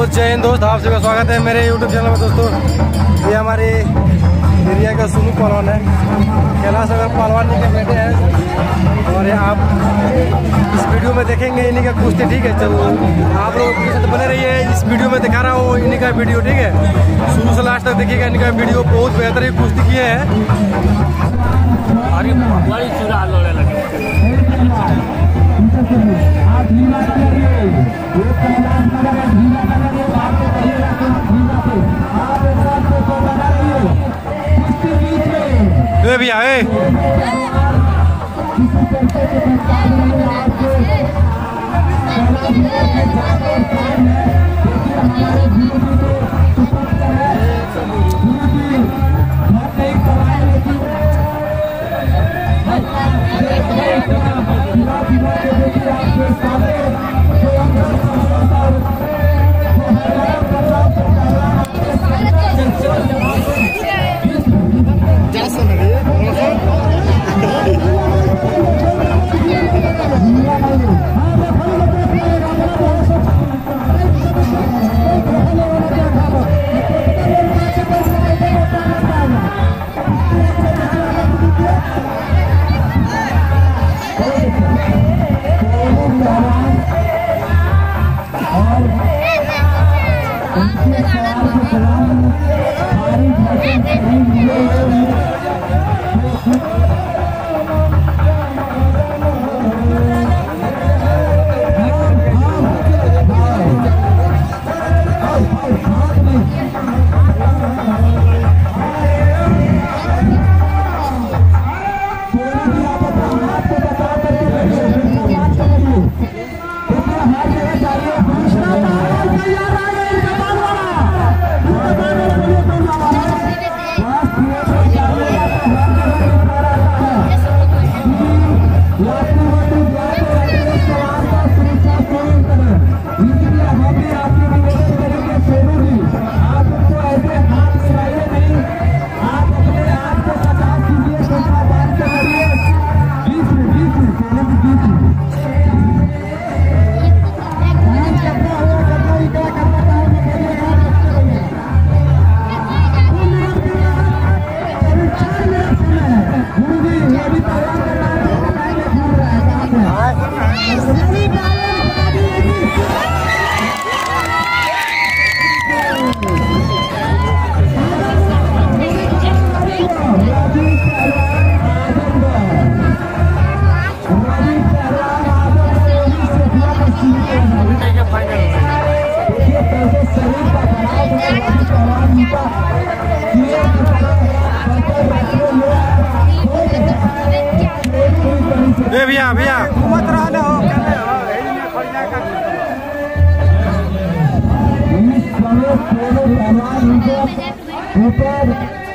जय हिंद दोस्त, आप सबका स्वागत है मेरे YouTube चैनल में। दोस्तों ये हमारे एरिया का सुनू पहलवान है, कैलाश नगर पहलवान जी के बेटे हैं और ये आप इस वीडियो में देखेंगे इन्हीं का कुश्ती। ठीक है, चलो आप लोग के साथ बने रहिए। इस वीडियो में दिखा रहा हूँ इन्हीं का वीडियो, ठीक है, शुरू से लास्ट तक देखिएगा। इनका वीडियो बहुत बेहतरीन कुश्ती किए हैं। भैया भैया मत रहने हो ऊपर